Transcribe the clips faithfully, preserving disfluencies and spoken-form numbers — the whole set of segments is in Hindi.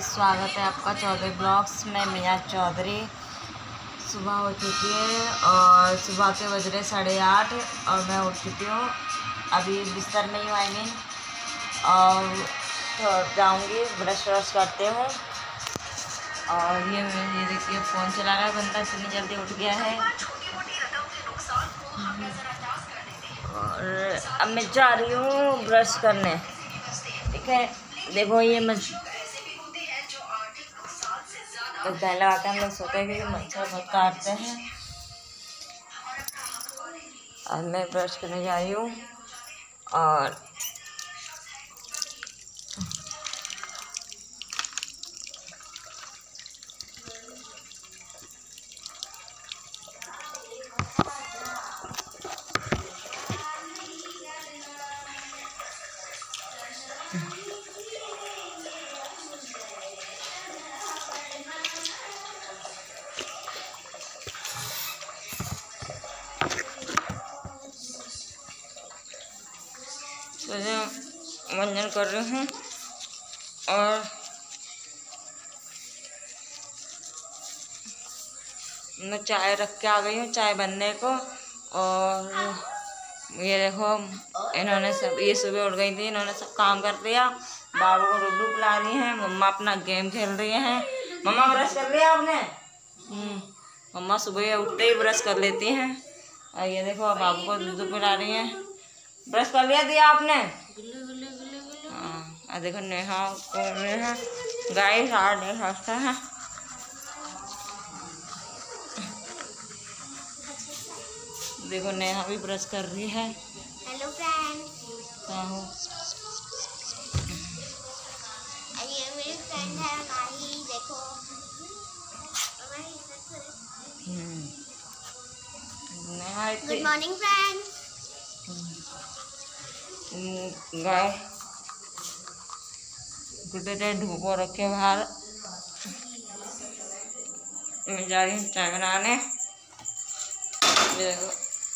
गाइस, स्वागत है आपका चौधरी ब्लॉग्स में। मिया चौधरी। सुबह हो चुकी है और सुबह के बज रहे साढ़े आठ और मैं उठ चुकी हूँ। अभी बिस्तर में ही हूँ, आई मीन। और तो जाऊँगी, ब्रश व्रश करते हूँ। और ये ये देखिए फ़ोन चला रहा है बंदा, इतनी जल्दी उठ गया है। और अब मैं जा रही हूँ ब्रश करने, ठीक है। देखो ये मैं तो पहले आके हम लोग सोते हैं क्योंकि मच्छर बहुत काटते हैं। अब मैं ब्रश करने जा रही हूँ और मंजन कर रही हूँ। और मैं चाय रख के आ गई हूँ, चाय बनने को। और ये देखो इन्होंने सब, ये सुबह उठ गई थी, इन्होंने सब काम कर दिया। बाबू को रुबू पिला रही हैं, मम्मा अपना गेम खेल रही हैं। मम्मा ब्रश कर लिया आपने? हम्म मम्मा सुबह उठते ही ब्रश कर लेती हैं। और ये देखो बाबू को दूध पिला रही हैं। ब्रश कर लिया दिया आपने? हाँ, देखो नेहा कर रहे हैं, गाय सारा देख सकते हैं। देखो नेहा भी ब्रश कर रही है। Hello friend. क्या हो? ये मेरी फ्रेंड है माही, देखो। Neha good morning friend. गाय गुड्डे धूप रखे बाहर। मैं जा रही हूँ चाय बनाने। देखो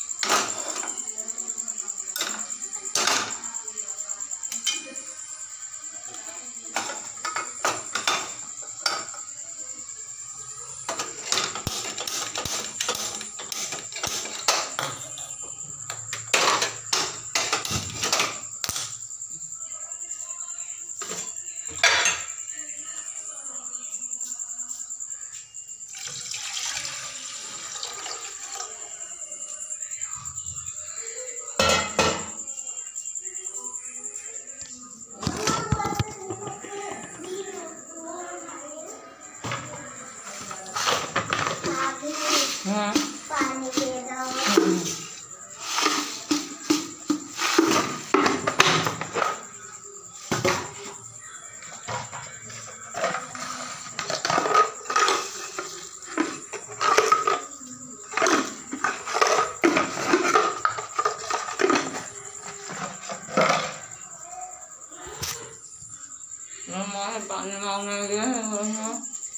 हाँ पानी दे दो। पानी मांगने गए हैं।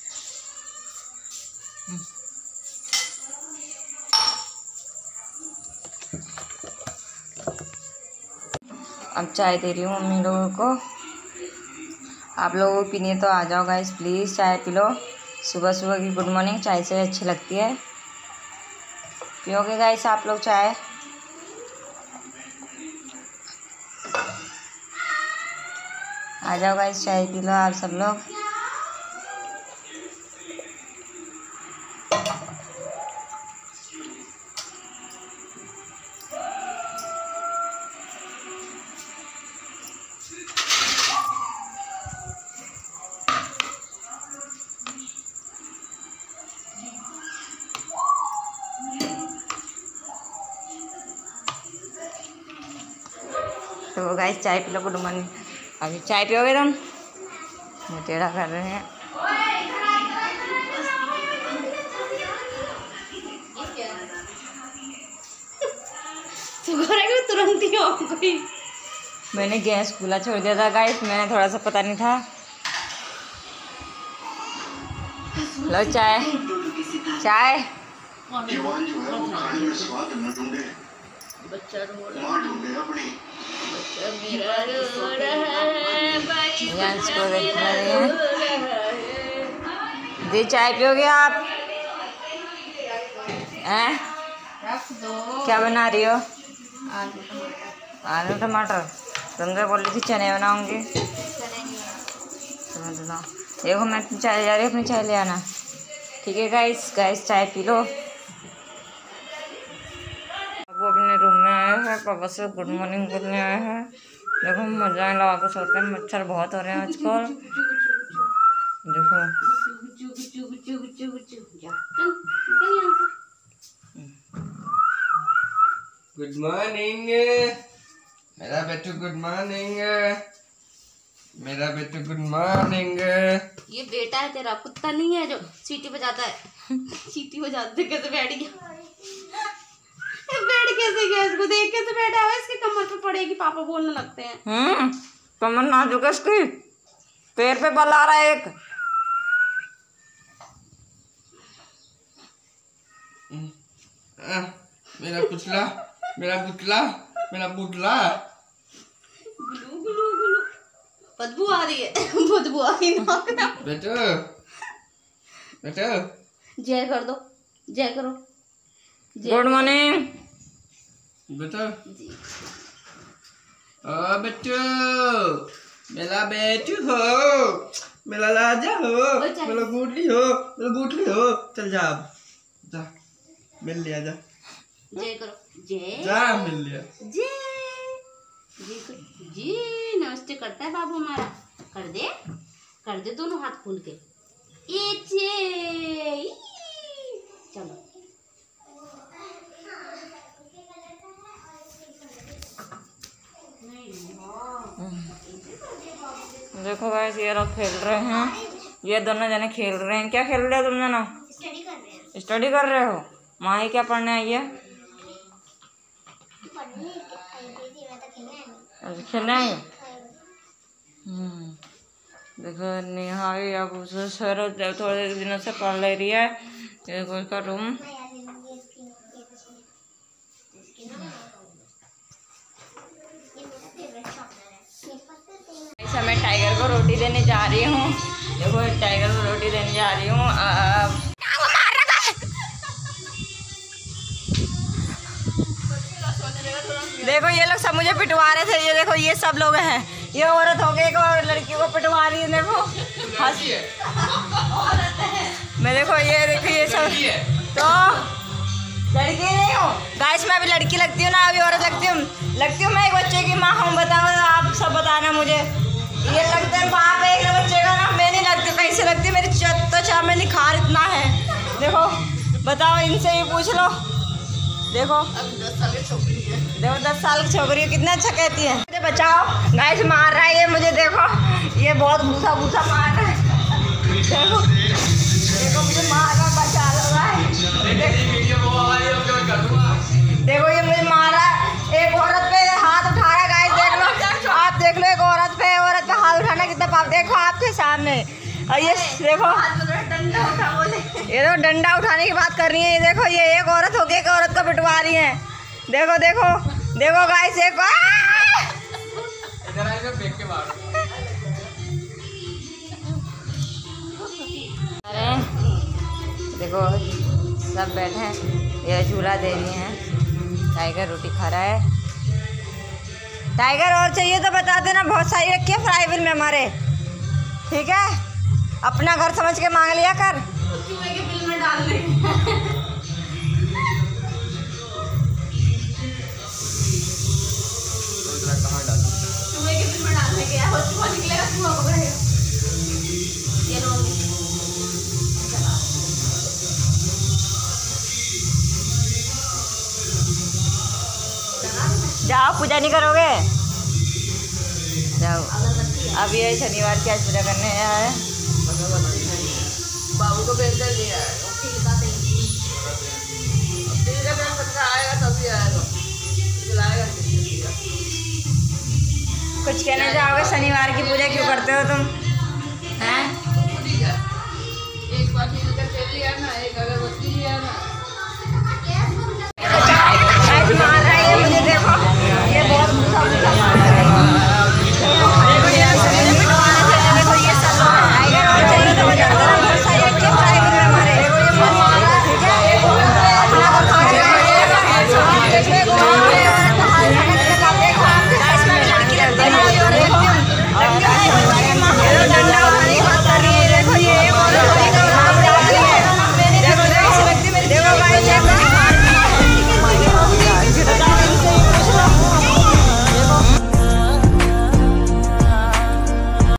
अब चाय दे रही हूँ मम्मी लोगों को। आप लोगों को पीनी है तो आ जाओ गाइस, प्लीज़ चाय पी लो। सुबह सुबह की गुड मॉर्निंग चाय से अच्छी लगती है। पियोगे गाइस आप लोग चाय? आ जाओ गाइस, चाय पी लो आप सब लोग। तो गाइस चाय पी लो, गुड मॉर्निंग। अभी चाय पियोगे तुम? टेढ़ा कर रहे हैं। तुरंत ही हो गई। मैंने गैस खुला छोड़ दिया था गाइस, मैंने थोड़ा सा पता नहीं था। लो चाय चाय। बच्चा रो रहा है, बच्चा मेरा रो रहा है, भाई को देख रहे हैं। दी चाय पियोगे आप? हैं? क्या बना रही हो? आलू टमाटर। तुम तो बोल रही थी चने बनाऊंगी। देखो मैं चाय जा रही हूँ, अपनी चाय ले आना। ठीक है गाइस, गाइस चाय पी लो। वो अपने रूम में आया है, पापा से गुड मॉर्निंग बोलने आया है। देखो मजा लगा के सोते हैं, मच्छर बहुत हो रहे हैं आजकल। देखो गुड मॉर्निंग मेरा बेटू, गुड मॉर्निंग मेरा बेटू, गुड मॉर्निंग। ये बेटा है तेरा, कुत्ता नहीं है जो सीटी बजाता है। सीटी बजाते कैसे बैठ गया? बैठ कैसे गया? इसको देख कैसे बैठा है? इसके कमर पे पड़ेगी, पापा बोलने लगते हैं। हम्म कमर नाजुक है इसकी, पैर पे बल आ रहा है एक। आ, मेरा पुतला, मेरा पुतला, मेरा पुतला। गुलू गुलू गुलू, बदबू आ रही है। बदबू आ रही है। बेटू, बेटू, जय कर दो, जय करो। गुड मॉर्निंग बेटू, ओ बेटू, मेरा बेटू हो, मेरा राजा हो, मेरा गुडली हो, मेरा गुडली हो। चल जा अब, जा मिल लिया, जा जय करो, जय जा मिल लिया। जय जी करो, जी नमस्ते करता है बाबू हमारा। कर दे, कर दे दोनों हाथ खोल के। ये जय, चलो देखो गाइस ये लोग खेल रहे हैं, ये दोनों जने खेल रहे हैं। क्या खेल रहे हो तुम दोनों? स्टडी कर रहे हैं। स्टडी कर रहे हो? माँ ही क्या पढ़ने आई है? पढ़ने आई थी, मैं तो खेलने आई हूँ। अच्छा खेलने आई हो? हम्म देखो नेहा भी अब उसे सर थोड़े दिनों से पढ़ ले रही है। देखो इसका रूम। मैं याद ले लूँगी इसकी इसकी ना ये मेरा फेवरेट शॉर्टनर है। ऐसा मैं टाइगर को रोटी देने जा रही हूँ। देखो टाइगर को रोटी देने जा रही हूँ। अब देखो ये लोग सब मुझे पिटवा रहे थे। ये देखो ये सब लोग हैं। ये औरत हो गई, एक और लड़की को पिटवा रही है। देखो हंस मैं देखो ये देखो ये सब तो लड़की नहीं हूँ गाइस, मैं अभी लड़की लगती हूँ ना, अभी औरत लगती हूँ। लगती हूँ मैं एक बच्चे की माँ हूँ। बताओ आप सब बताना मुझे। ये लगता है बाप है एक बच्चे का ना। मैं नहीं लगती, कहीं से लगती। मेरी तो चाह में निखार इतना है। देखो बताओ, इनसे ही पूछ लो। देखो दस साल की छोकरी है। देखो दस साल की छोकरी कितना अच्छा कहती है। मुझे बचाओ, गाइस मार रहा है ये मुझे। देखो ये बहुत भूसा भूसा मार रहा है। देखो देखो मुझे मार रहा, बचा रहा है। देखो ये मुझे मार रहा है। एक औरत पे हाथ उठा रहा है गाइस, देख लो आप, देख लो एक औरत पे औरत पे हाथ उठाना कितना पाप। देखो आपके सामने। और ये देखो डंडा उठा बोले। ये देखो डंडा उठाने की बात कर रही है। ये देखो ये एक औरत होके एक औरत को पिटवा रही है। देखो देखो देखो गाइस एक अरे देखो सब बैठे हैं, ये झूला दे रही हैं। टाइगर रोटी खा रहा है। टाइगर और चाहिए तो बता देना, बहुत सारी रखी है फ्राई बिल में हमारे। ठीक है, अपना घर समझ के मांग लिया कर। चूहे के बिल में डाल दे। चूहे के बिल में डालने के यार, चूहा निकलेगा, चूहा पकड़ेगा। ये लो जाओ, पूजा नहीं करोगे? जाओ। अब ये शनिवार की आज पूजा करने आया है। बाबू को भेज दे दिया है। आएगा तभी आएगा, कुछ कहना चाहोगे? शनिवार की पूजा क्यों करते हो तुम?